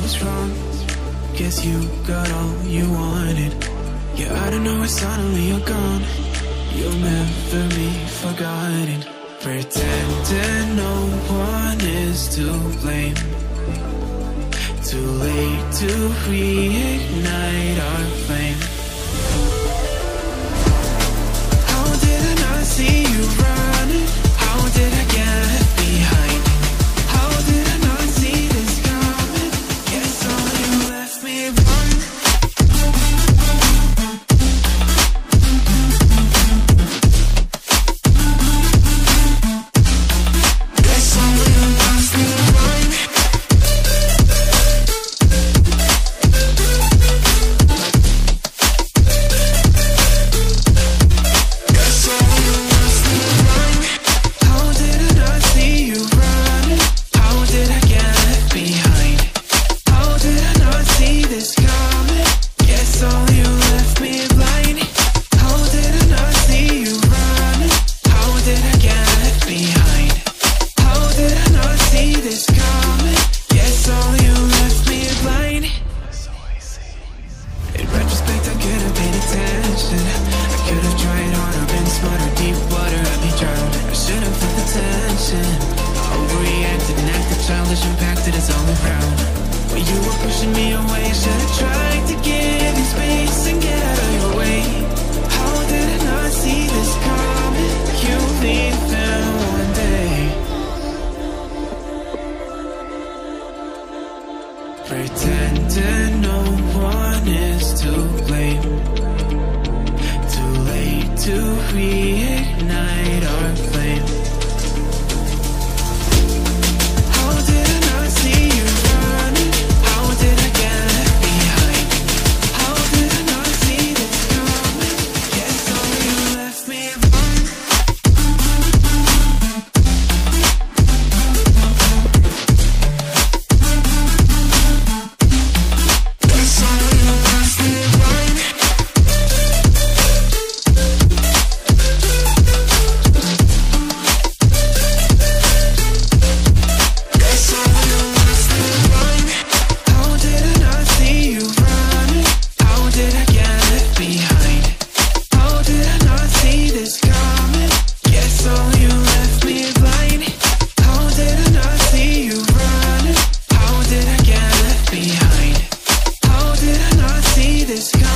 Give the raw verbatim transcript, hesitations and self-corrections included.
was wrong. Guess you got all you wanted. Yeah, I don't know why suddenly you're gone. You'll never be forgotten. Pretending no one is to blame. Too late to reignite our flame. How did I not see you running? How did I get behind? How did I not see this coming? Guess all you left me run. Guess all you left me run. Guess all you left me run. How did I not see you running? How did I get behind? How did I not see this coming? Guess all you left me blind. How did I not see you running? How did I get behind? How did I not see this coming? Guess all you left me blind. In retrospect, I could have paid attention. I could have tried harder, been smarter. Deep water, I'd be drowned. I should have felt the tension. Overreacted and acted childish, impacted us all around. When you were pushing me away, I should have tried to give you space and get out of your way. How did I not see this coming? You leaving one day. Pretending no one is to blame. Too late to reignite our flame. How did I not see you running? How did I get behind? How did I not see this coming? Guess all you left me run. Guess all you left me run. Guess all you left me run. How did I not see you running? How did I get behind? How did I not see this coming? Guess all you left me blind. How did I not see you running? How did I get behind? How did I not see this coming?